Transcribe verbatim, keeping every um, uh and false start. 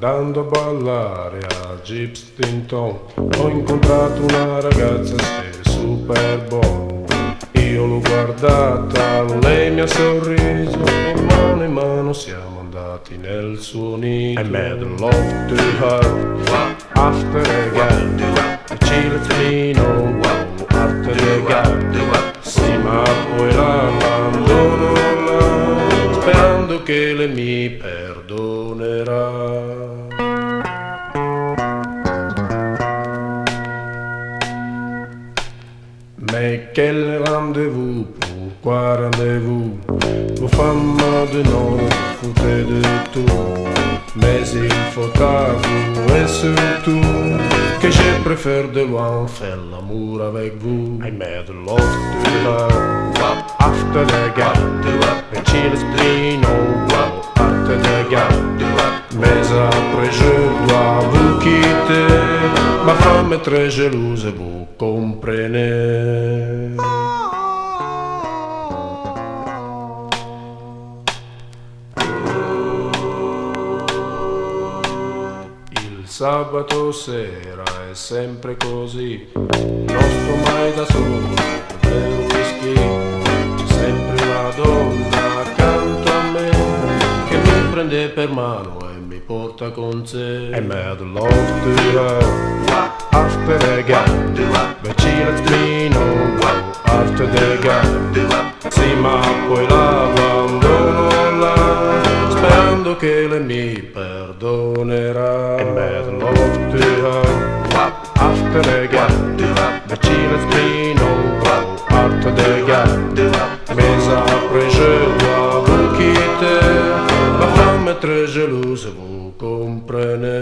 andando a ballare a Gipstington, ho incontrato una ragazza super buona. Io l'ho guardata, lei mi ha sorriso e mano in mano siamo andati nel suo nido. I made love to her after the game, e ci lettino after the game. Sì, ma poi l'abbandono là, sperando che lei mi perdonerà. Mais quel rendez-vous, pourquoi rendez-vous? Vos femmes de nom, foutez de tout. Mais il faut avouer surtout que je préfère de loin faire l'amour avec vous. I made love to her after the game, et ci l'espino after the game. Mais après je dois vous quitter, ma femme est très jalouse, vous comprenez. Il sabato sera è sempre così, non sto mai da solo, bevo whisky, c'è sempre una donna accanto a me che mi prende per mano e mi porta con sé. I made love to her after the game, but she lets me know after the game. Sì, ma poi l'abbandono là, sperando che lei mi perdonerà. I made love to her after the game, but she lets me know after the game. Mais après je dois vous quitter, ma femme est très jalouse, vous comprenez.